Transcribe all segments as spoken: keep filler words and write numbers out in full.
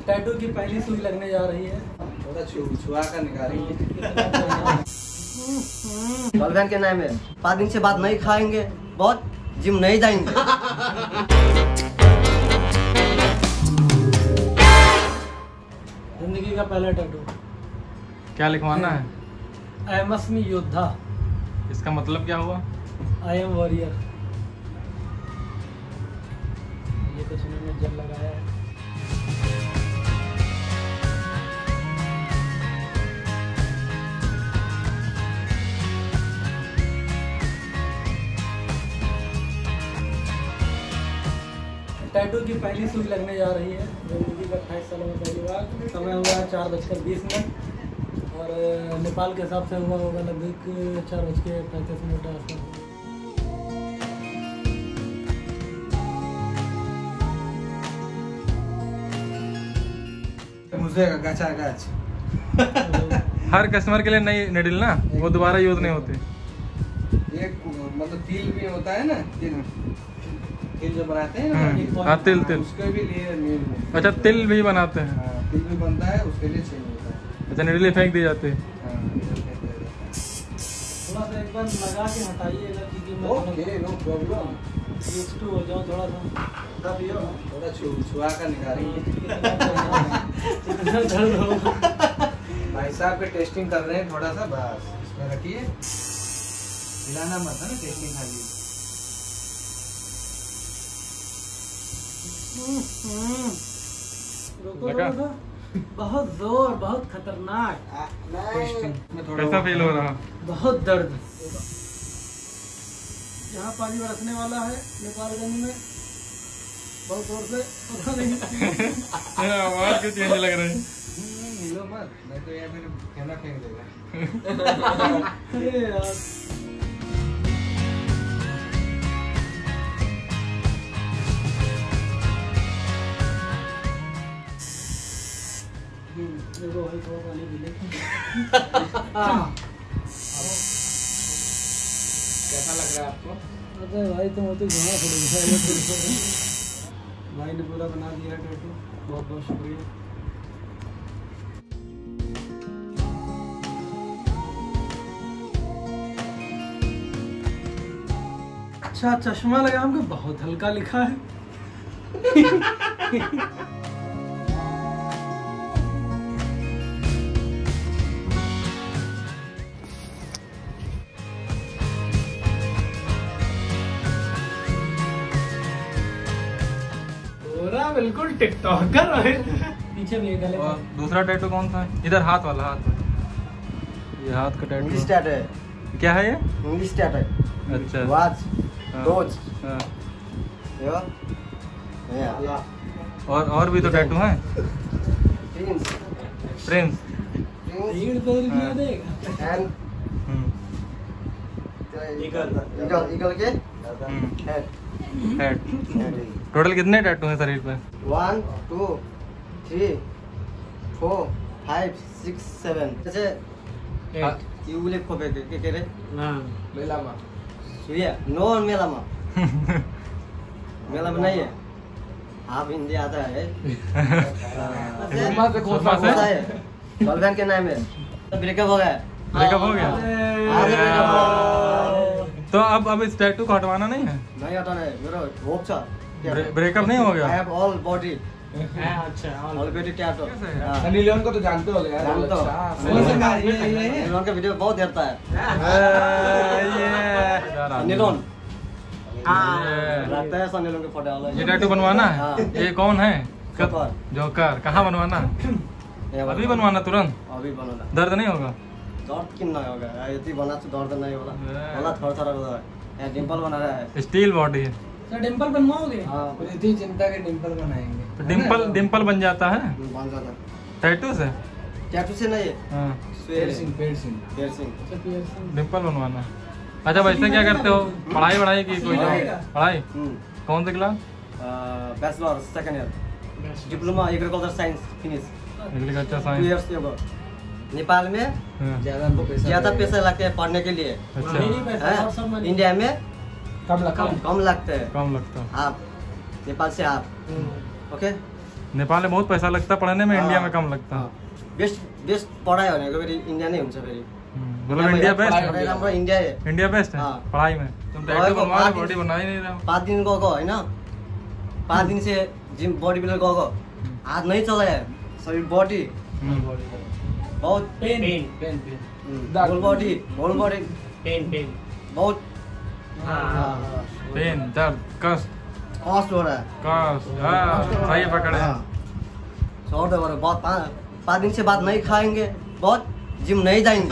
Tattoo की पहली सुई लगने जा रही है। थोड़ा छुआ कर निकालेंगे। गर्लफ्रेंड के नाम है। पाँच दिन से बाद नहीं खाएंगे, बहुत जिम नहीं जाएंगे। जिंदगी का पहला टैटू। क्या लिखवाना है? आई एम असमी योद्धा। इसका मतलब क्या हुआ? I am warrior. ये कुछ उन्होंने जल लगाया है। टैटू की पहली सुई लगने जा रही है। जिंदगी का अट्ठाईस सालों में पहली बार। समय हुआ है चार बजकर बीस मिनट और नेपाल के हिसाब से हुआ होगा लगभग चार बज के पैंतीस मिनट आसपास। मुझे गचा गच। हर कस्टमर के लिए नई निडल ना, वो दोबारा यूज नहीं होते। एक मतलब तिल भी होता है ना, तिल तिल जो बनाते हैं ना, हाँ तिल तिल उसके भी लिए। अच्छा तिल भी बनाते हैं। हाँ, तिल भी बनता है, उसके लिए चाहिए होता है। अच्छा निडल फेंक दी जाती है। थोड़ा सा एक बार लगा के हटाइएगा क्योंकि मैं okay no problem. Used to हो जाऊं थोड़ा सा। तब ये थोड़ा छुआ कर निकालेंगे। कितना दर्द हो। भाई साहब पे टेस्टिंग कर रहे हैं थोड़ा सा, बस इसमें रखिए, हिलाना मत है ना, टेस्टिंग खाली। रुको थोड़ा सा। बहुत जोर, बहुत खतरनाक। कैसा फील हो रहा? बहुत दर्द। यहाँ पानी बरसने वाला है नेपालगंज में बहुत जोर से। पता नहीं आवाज क्यों चेंज लग रही है? हिलो मत, नहीं तो यहाँ फिर खाना फेंक देगा। अरे यार देखो भाई थोड़ा पानी पी ले। कैसा लग रहा है आपको? अरे भाई तुम तो घुमा पड़ेगा। भाई ने पूरा बना दिया टैटू, बहुत बहुत शुक्रिया। अच्छा चश्मा लगा हमको, बहुत हल्का लिखा है। बिल्कुल टिकटॉकर है। पीछे भी गले। और दूसरा टैटू कौन सा है? इधर हाथ वाला, हाथ वाला। ये हाथ का टैटू इंग्लिश टैटू है। क्या है ये? इंग्लिश टैटू है। अच्छा वॉच हाँ। डोज हाँ। यो या और और भी तो टैटू हैं। प्रिंस प्रिंस भीड़ तो क्या देगा। एंड ईगल ईगल ईगल के हेड हेड। टोटल कितने टैटू हैं शरीर पे? One two three four five six seven जैसे यू विल को के के के रे ना मेला में सुया नो मेला में मेला में नहीं है। आप हिंदी आता है। घुमा से कौन सा कौन सा है? गर्लफ्रेंड के नाम है। ब्रेकअप हो गया। ब्रेकअप हो गया? आज ब्रेकअप हो। तो अब अब इस टैटू को हटवाना नहीं है? नहीं हटाना है, मेरा होप था। ब्रेकअप नहीं हो गया? आई हैव ऑल बॉडी अच्छा all body tattoo. Sunny Leone को तो जानते हो यार। जानता हूं। अच्छा, सनी लियोन का- ये- ये- ये- सनी लियोन का वीडियो बहुत देखता है। सनी लियोन लगता है सनी लियोन के फोटो वाला। ये टैटू बनवाना हाँ। है? ये कौन है? जोकर। जोकर। कहाँ बनवाना? ये अभी बनवाना तुरंत? अभी बनाना। दर्द नहीं होगा? दर्द किन नहीं होगा, यदि बना तो दर्द नहीं होगा। बोला थोड़ा थोड़ा हो रहा है। ये डिंपल बना रहा है। स्टील बॉडी है। सर डिंपल बनवाओगे? हाँ प्रीति चिंता के डिंपल बनाएंगे। तो डिम्पल डिम्पल बन जाता है बन जाता। टैटू से? टैटू से नहीं है, हाँ piercing piercing piercing। अच्छा पियर्सिंग। डिम्पल बनवाना। अच्छा वैसे क्या करते हो? पढ़ाई वढ़ाई की कोई जॉब? पढ़ाई हम्म कौन सी class? Bachelor second year diploma agriculture science finish agriculture two science. Years ago. Nepal में हाँ, ज्यादा हमको पैसा ज्यादा लगेगा। पैसा लगते हैं पढ़ने के लिए। अच्छा नहीं पैसा और सब हैं? मनी। इंडिया में कम लगा कम कम लगते हैं। कम लगता है। आप नेपाल से आप ओके नेपाल में बहुत पैसा लगता है पढ़ने में, इंडिया में कम लगता है। बेस्ट बेस्ट पढाइ भनेको फेरि इन्डिया नै हुन्छ फेरि। मतलब इंडिया बेस्ट है? पढाइ राम्रो इन्डिया है। इंडिया बेस्ट है हाँ। पढ़ाई में। तुम टैटू बनवा रहे, बॉडी बना ही नहीं रहे हो। पाँच दिन गएको होइन, पाँच दिन से जिम बॉडी बिल्डर गएको, हाथ नहीं चलाया, शरीर बॉडी बहुत pain pain pain whole body whole body pain pain बहुत पेन, दर्द, कष्ट कष्ट हो रहा है। कष्ट, हाँ सही पकड़े। छोड़ दो बड़े, बहुत पाँच पाँच दिन से बाद नहीं खाएंगे, बहुत जिम नहीं जाएंगे।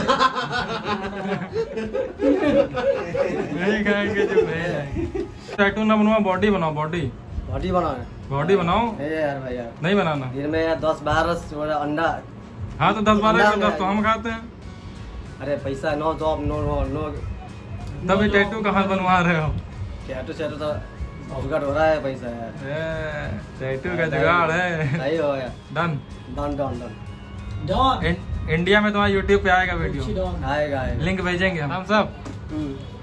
नहीं खाएंगे जो नहीं जाएंगे। टैटू ना बनवा, बॉडी बनाओ, बॉडी बॉडी बनाओ, बॉडी बनाओ। ए यार भाई यार, नहीं बनाना दिन में यार दस बारह अंडा। हाँ तो दस बारह अंडा दस तो हम खाते हैं। अरे पैसा, no job, no no no तभी टैटू कहाँ बनवा रहे हो? टैटू शैटू तो जुगाड़ हो रहा है पैसा यार। ए, टैटू का जुगाड़ है। सही हो गया। Done done done done done India में तुम्हारा यूट्यूब पे आएगा वीडियो, डॉन आएगा आएगा। लिंक भेजेंगे हम सब। हम्म।